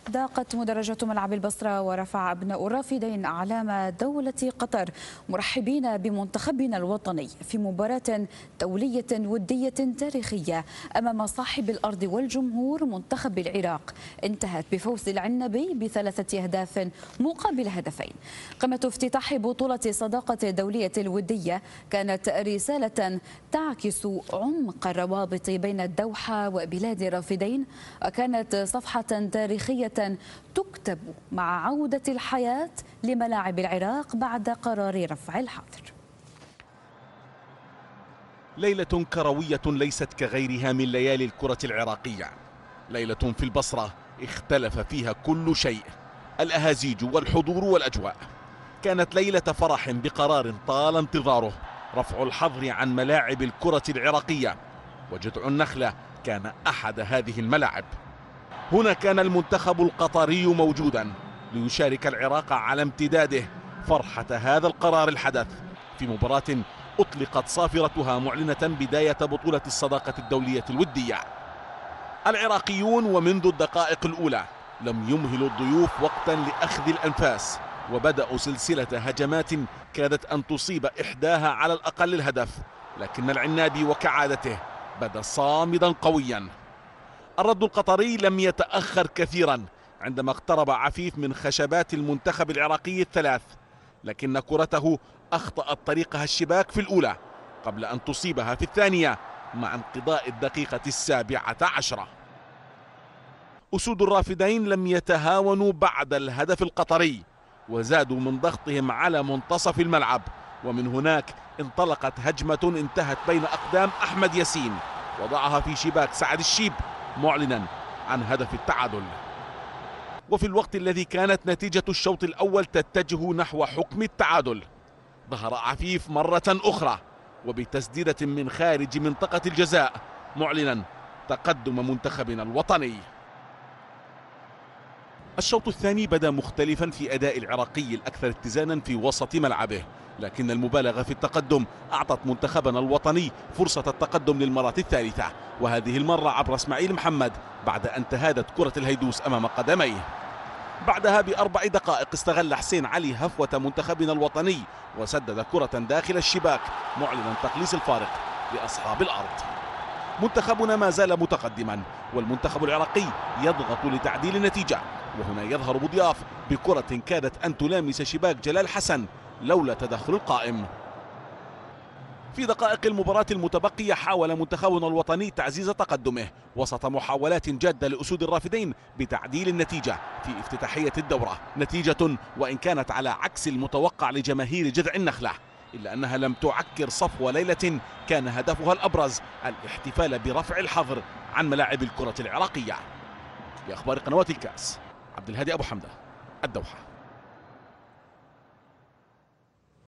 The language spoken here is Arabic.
ضاقت مدرجة ملعب البصرة ورفع أبناء الرافدين أعلام دولة قطر مرحبين بمنتخبنا الوطني في مباراة دولية ودية تاريخية أمام صاحب الأرض والجمهور منتخب العراق انتهت بفوز العنبي ب3 أهداف مقابل هدفين. قمة افتتاح بطولة صداقة الدولية الودية كانت رسالة تعكس عمق الروابط بين الدوحة وبلاد الرافدين، وكانت صفحة تاريخية تكتب مع عودة الحياة لملاعب العراق بعد قرار رفع الحظر. ليلة كروية ليست كغيرها من ليالي الكرة العراقية، ليلة في البصرة اختلف فيها كل شيء، الأهازيج والحضور والأجواء. كانت ليلة فرح بقرار طال انتظاره، رفع الحظر عن ملاعب الكرة العراقية، وجذع النخلة كان أحد هذه الملاعب. هنا كان المنتخب القطري موجودا ليشارك العراق على امتداده فرحة هذا القرار الحدث في مباراة أطلقت صافرتها معلنة بداية بطولة الصداقة الدولية الودية. العراقيون ومنذ الدقائق الأولى لم يمهلوا الضيوف وقتا لأخذ الأنفاس، وبدأوا سلسلة هجمات كادت أن تصيب إحداها على الأقل الهدف، لكن العنابي وكعادته بدا صامدا قويا. الرد القطري لم يتأخر كثيرا عندما اقترب عفيف من خشبات المنتخب العراقي الثلاث، لكن كرته أخطأت طريقها الشباك في الأولى قبل أن تصيبها في الثانية مع انقضاء الدقيقة 17. أسود الرافدين لم يتهاونوا بعد الهدف القطري وزادوا من ضغطهم على منتصف الملعب، ومن هناك انطلقت هجمة انتهت بين أقدام أحمد ياسين وضعها في شباك سعد الشيب معلنا عن هدف التعادل. وفي الوقت الذي كانت نتيجة الشوط الأول تتجه نحو حكم التعادل، ظهر عفيف مرة أخرى وبتسديدة من خارج منطقة الجزاء معلنا تقدم منتخبنا الوطني. الشوط الثاني بدا مختلفا في أداء العراقي الأكثر اتزانا في وسط ملعبه، لكن المبالغة في التقدم أعطت منتخبنا الوطني فرصة التقدم للمرة الثالثة، وهذه المرة عبر اسماعيل محمد بعد أن تهادت كرة الهيدوس أمام قدميه. بعدها ب4 دقائق استغل حسين علي هفوة منتخبنا الوطني وسدد كرة داخل الشباك معلنا تقليص الفارق لأصحاب الأرض. منتخبنا ما زال متقدما والمنتخب العراقي يضغط لتعديل النتيجة، وهنا يظهر بوضياف بكرة كادت أن تلامس شباك جلال حسن لولا تدخل القائم. في دقائق المباراة المتبقية حاول منتخبنا الوطني تعزيز تقدمه وسط محاولات جادة لأسود الرافدين بتعديل النتيجة في افتتاحية الدورة، نتيجة وإن كانت على عكس المتوقع لجماهير جذع النخلة إلا أنها لم تعكر صفو ليلة كان هدفها الأبرز الاحتفال برفع الحظر عن ملاعب الكرة العراقية. لأخبار قنوات الكاس، عبد الهادي أبو حمدة، الدوحة.